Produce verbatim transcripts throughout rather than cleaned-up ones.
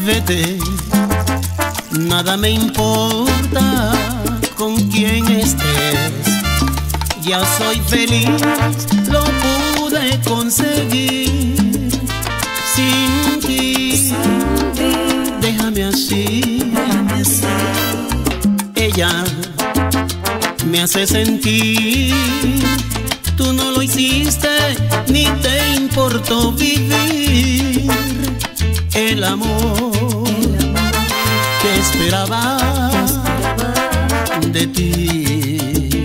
vete, nada me importa con quién estés. Ya soy feliz, lo pude conseguir sin ti. Déjame así, déjame así. Ella me hace sentir, tú no lo hiciste ni te importó vivir el amor que esperaba de ti.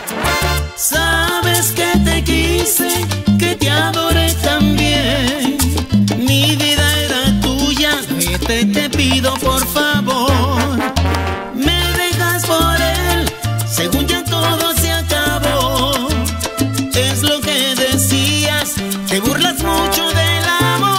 Sabes que te quise, que te adoré también, mi vida era tuya, vete, te pido por favor. Me dejas por él, según ya todo se acabó. Es lo que decías, te burlas mucho del amor.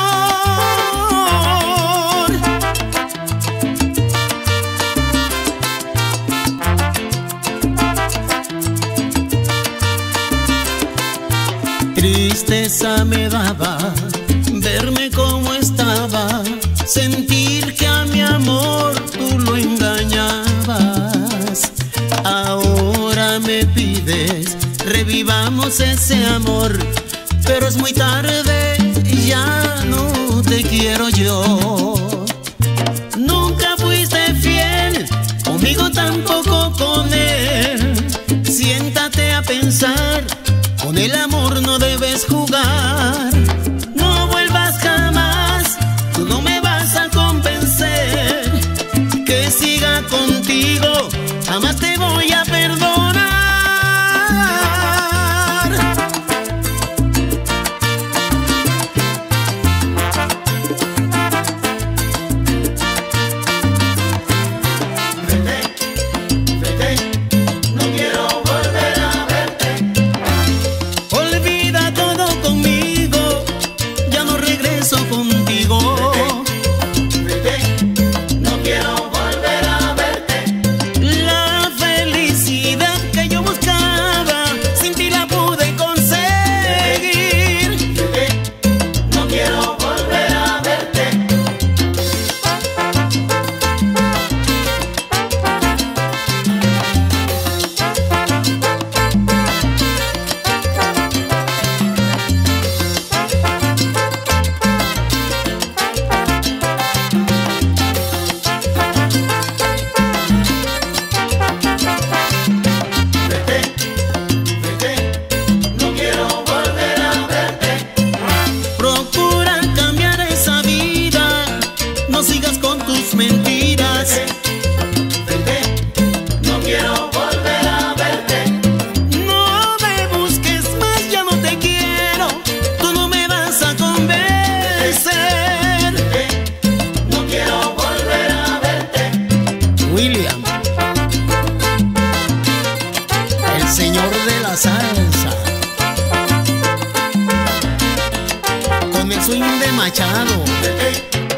Tristeza me daba verme como estaba, sentir que a mi amor tú lo engañabas. Ahora me pides revivamos ese amor, pero es muy tarde, ya no te quiero yo. Nunca fuiste fiel, conmigo tampoco con él. Siéntate a pensar, con el amor no debes jugar. No vuelvas jamás, tú no me vas a convencer que siga contigo, jamás te voy a perdonar. Señor de la salsa, con el swing de Machado.